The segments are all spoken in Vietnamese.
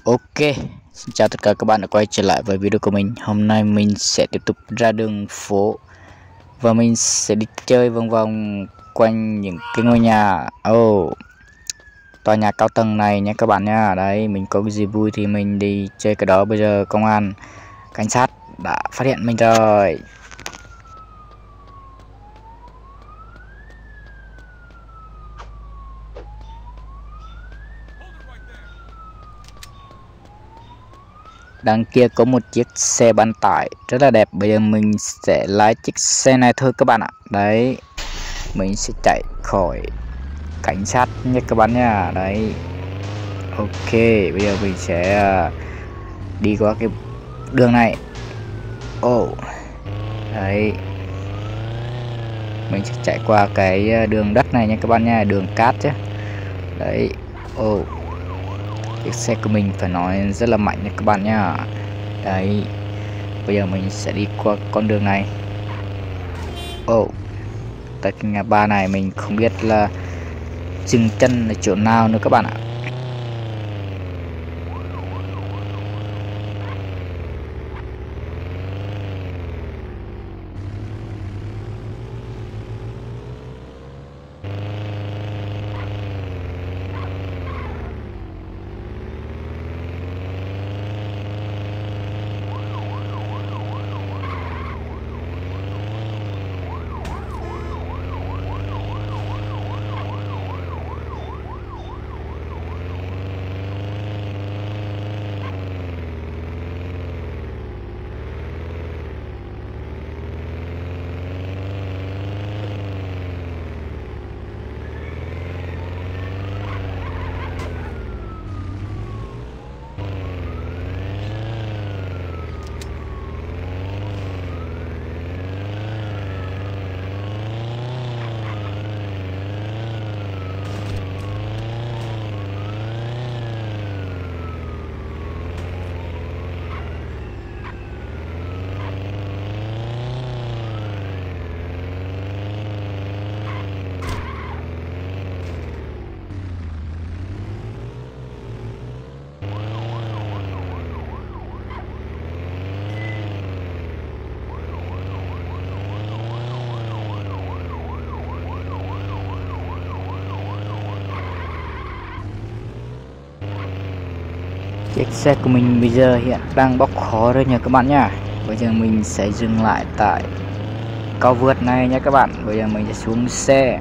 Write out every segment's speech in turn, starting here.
Ok, xin chào tất cả các bạn đã quay trở lại với video của mình. Hôm nay mình sẽ tiếp tục ra đường phố và mình sẽ đi chơi vòng vòng quanh những cái ngôi nhà tòa nhà cao tầng này nhé các bạn nha. Đấy, mình có cái gì vui thì mình đi chơi cái đó. Bây giờ công an, cảnh sát đã phát hiện mình rồi. Đằng kia có một chiếc xe bán tải rất là đẹp. Bây giờ mình sẽ lái chiếc xe này thôi các bạn ạ. Đấy, mình sẽ chạy khỏi cảnh sát nhé các bạn nha. Đấy, ok, bây giờ mình sẽ đi qua cái đường này. Đấy, mình sẽ chạy qua cái đường đất này nha các bạn nha, đường cát chứ. Đấy, chiếc xe của mình phải nói rất là mạnh nha các bạn nha. Đấy, bây giờ mình sẽ đi qua con đường này. Tại cái ngã ba này mình không biết là dừng chân ở chỗ nào nữa các bạn ạ. Chiếc xe của mình bây giờ hiện đang bốc khói rồi nha các bạn nha. Bây giờ mình sẽ dừng lại tại cao vượt này nha các bạn. Bây giờ mình sẽ xuống xe.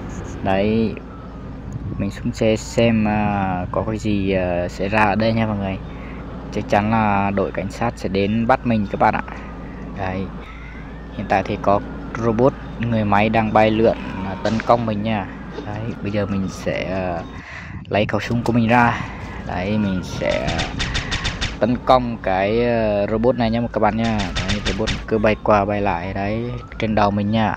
Đấy, mình xuống xe xem có cái gì xảy ra ở đây nha mọi người. Chắc chắn là đội cảnh sát sẽ đến bắt mình các bạn ạ. Đấy, hiện tại thì có robot người máy đang bay lượn tấn công mình nha. Đấy, bây giờ mình sẽ lấy khẩu súng của mình ra. Đấy, mình sẽ tấn công cái robot này nha các bạn nha. Đấy, robot cứ bay qua bay lại đấy trên đầu mình nha.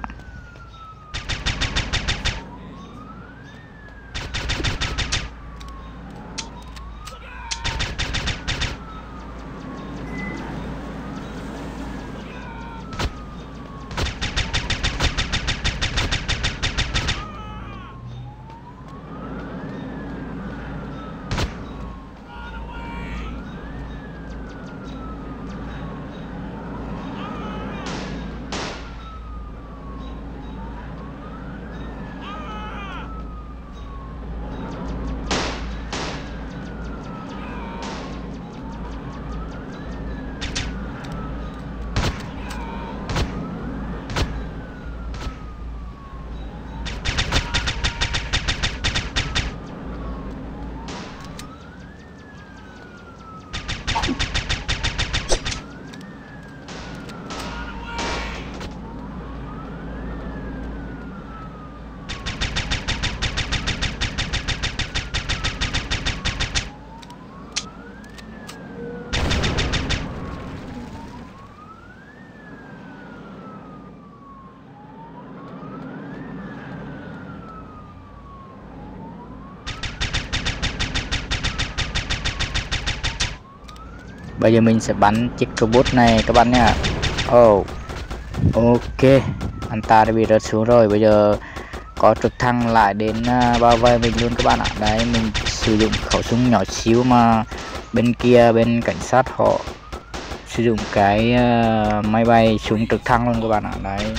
Bây giờ mình sẽ bắn chiếc robot này các bạn nha. Ok, anh ta đã bị rớt xuống rồi. Bây giờ có trực thăng lại đến bao vây mình luôn các bạn ạ. Đấy, mình sử dụng khẩu súng nhỏ xíu mà bên kia bên cảnh sát họ sử dụng cái máy bay súng trực thăng luôn các bạn ạ. Đấy.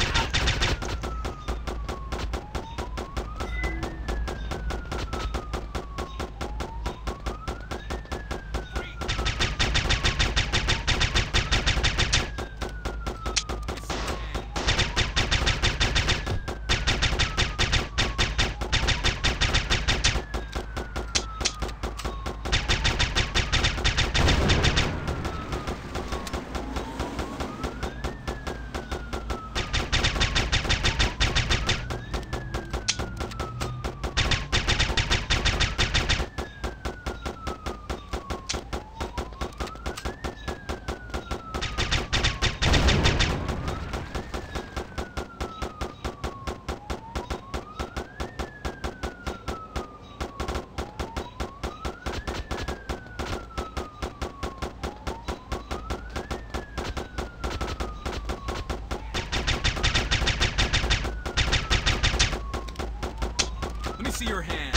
See your hands.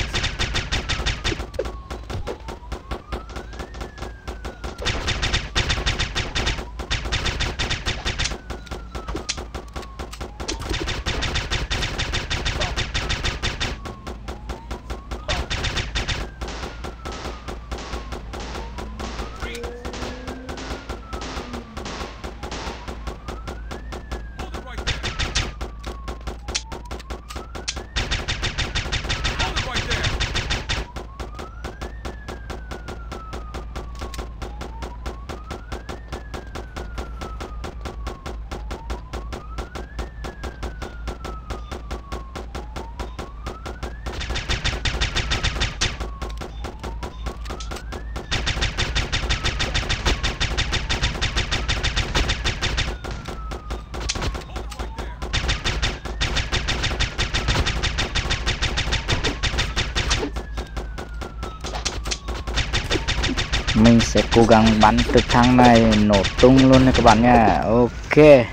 Mình sẽ cố gắng bắn trực thăng này nổ tung luôn nha các bạn nha. Ok.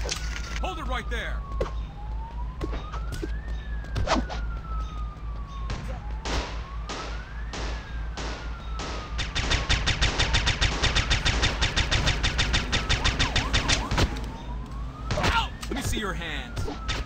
Let me see your hands.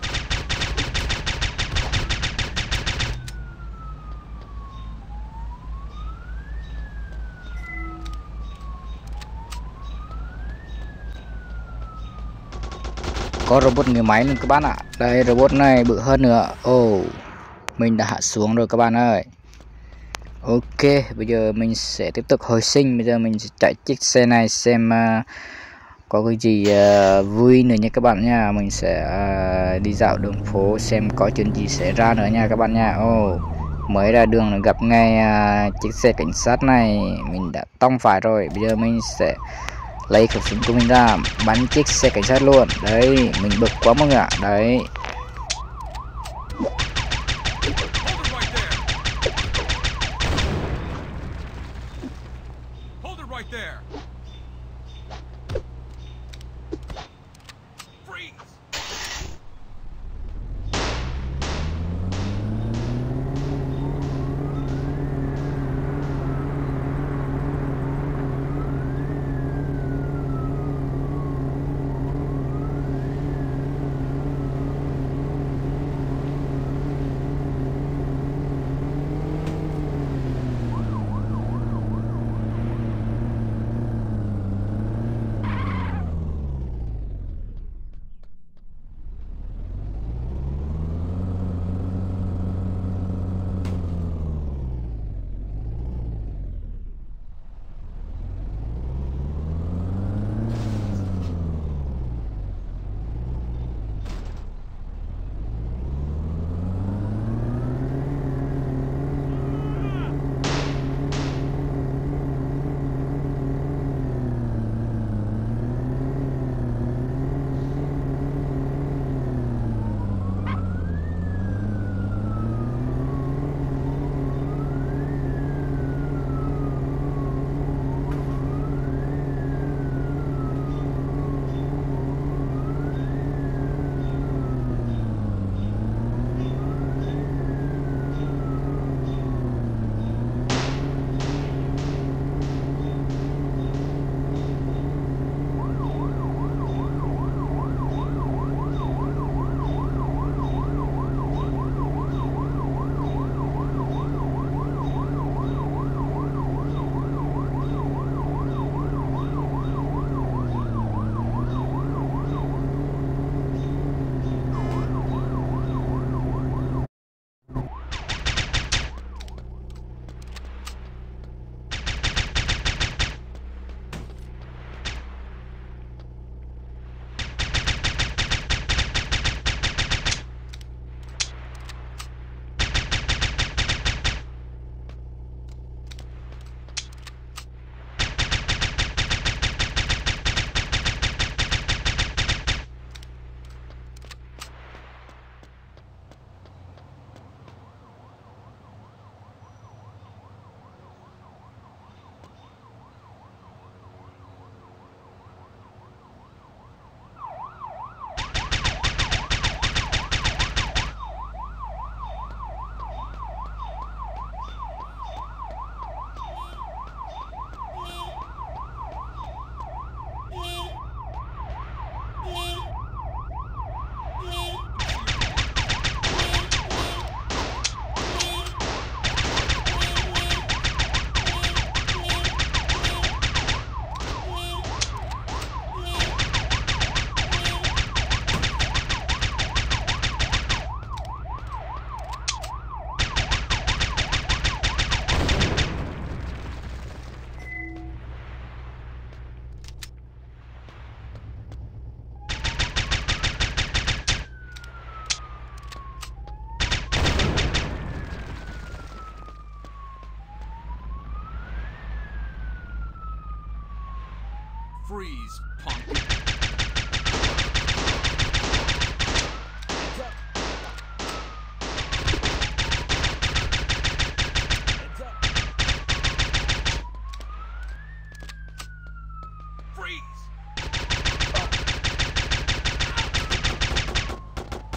Có robot người máy luôn các bạn ạ. Đây, robot này bự hơn nữa. Mình đã hạ xuống rồi các bạn ơi. Ok, bây giờ mình sẽ tiếp tục hồi sinh. Bây giờ mình sẽ chạy chiếc xe này xem có cái gì vui nữa nha các bạn nha. Mình sẽ đi dạo đường phố xem có chuyện gì xảy ra nữa nha các bạn nha. Mới ra đường gặp ngay chiếc xe cảnh sát này, mình đã tông phải rồi. Bây giờ mình sẽ lấy khẩu súng của mình ra bắn chiếc xe cảnh sát luôn. Đấy, mình bực quá mọi người ạ. Đấy.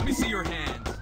Let me see your hands.